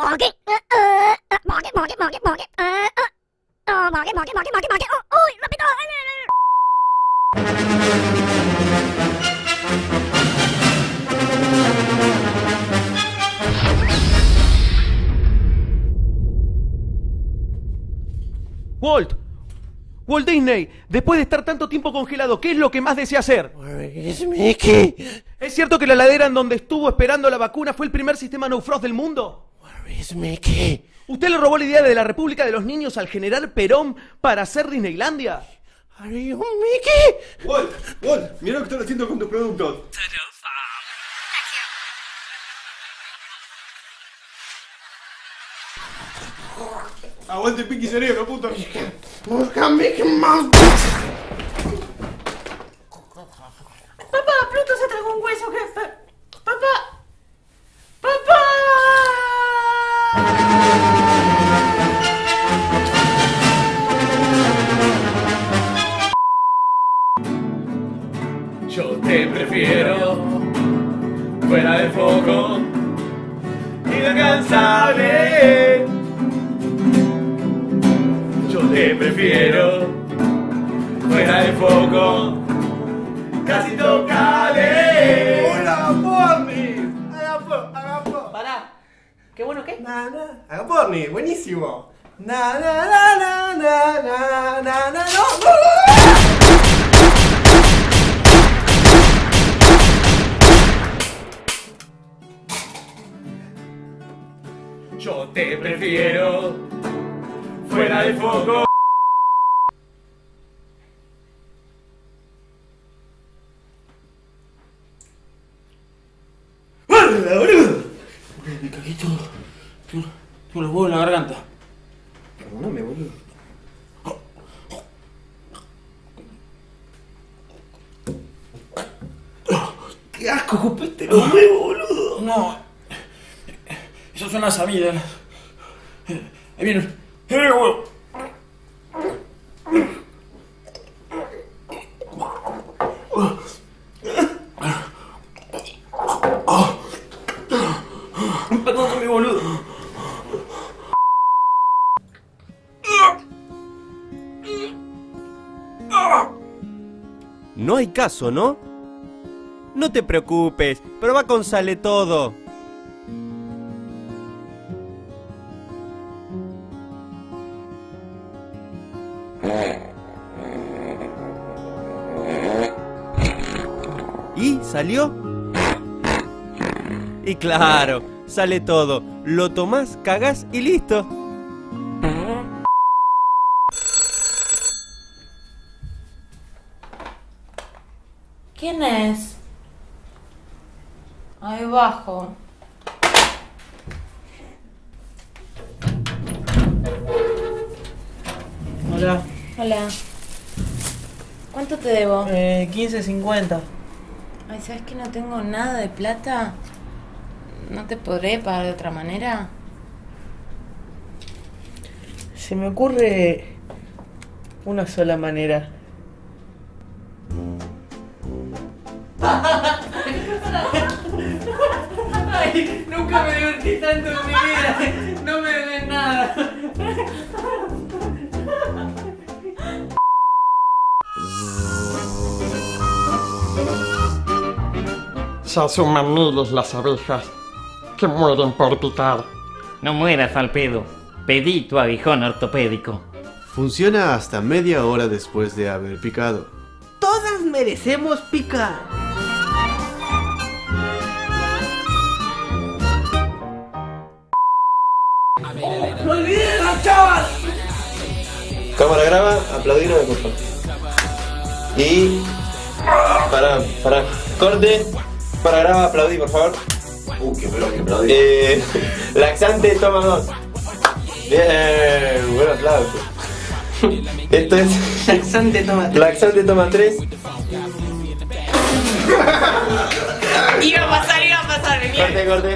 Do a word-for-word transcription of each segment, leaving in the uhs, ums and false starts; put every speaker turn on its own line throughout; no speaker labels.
Walt, Walt Disney, después de estar tanto tiempo congelado, ¿qué es lo que más desea hacer?
Es Mickey.
¿Es cierto que la ladera en donde estuvo esperando la vacuna fue el primer sistema no frost del mundo?
Es Mickey.
¿Usted le robó la idea de la República de los Niños al general Perón para hacer Disneylandia?
Are you Mickey?
Walt, Walt, mira lo que están haciendo con tus productos. Aguante Pinky Cerebro, puto.
Busca Mickey Mouse.
Papá, Pluto se tragó un hueso, jefe. Papá. Papá.
Yo te prefiero fuera de foco, inalcanzable. Yo te prefiero fuera de foco, casi tocable.
¡Hola, Porni! Haga por, haga por.
Pará. ¿Qué bueno qué?
Na, na. Haga Porni, buenísimo. Na, na, na, na, na, na, na, na, no, no, no.
Yo te prefiero fuera de foco.
¡Hola, boludo!
Me cagué todo. Tengo, tengo los huevos en la garganta.
Perdóname, boludo. ¡Qué asco, escupiste los huevos, boludo!
No. Eso son las amígdalas. Ahí viene. ¡Eh, huevo! Perdóname, boludo.
No hay caso, ¿no? No te preocupes, prueba con Sale Todo. ¿Y salió? Y claro, sale todo. Lo tomás, cagás y listo.
¿Quién es? Ahí bajo.
Hola.
Hola. ¿Cuánto te debo?
Eh, quince cincuenta.
Ay, ¿sabes que no tengo nada de plata? ¿No te podré pagar de otra manera?
Se me ocurre una sola manera.
Ay, nunca me divertí tanto en mi vida. No me debes nada.
Ya suman miles las abejas que mueren por picar.
No mueras al pedo. Pedí tu aguijón ortopédico.
Funciona hasta media hora después de haber picado.
Todas merecemos picar.
¡No olvides las chavas!
Cámara graba, aplaudirme por favor. Y... Para, para, corte. Para graba, aplaudí por favor.
Uh, qué peor que aplaudí.
Eh, laxante, toma dos. Bien, buen aplauso. Esto es...
Laxante toma tres.
Laxante toma tres.
Iba a pasar, iba a pasar, venía.
Corte, corte.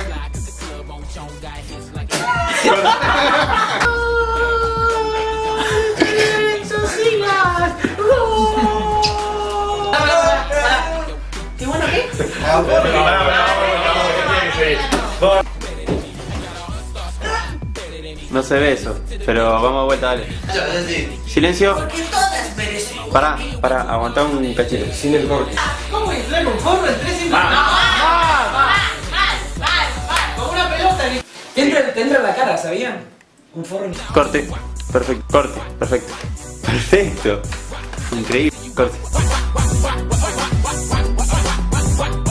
¿Qué bueno qué?
Ah, bueno, bueno, bueno, bueno, bueno,
No se ve eso, pero vamos de vuelta, dale. Silencio.
Porque todas merecemos.
Pará, pará, aguantá un cachito. Sin el corte.
¿Cómo inflar un forro en tres
¡Más! ¡Más! ¡Más! ¡Más!
Como una pelota.
Te entra, te entra en la cara, ¿sabían? Un forro en...
Corte. Perfecto. Corte. Perfecto. Perfecto. Increíble. Corte.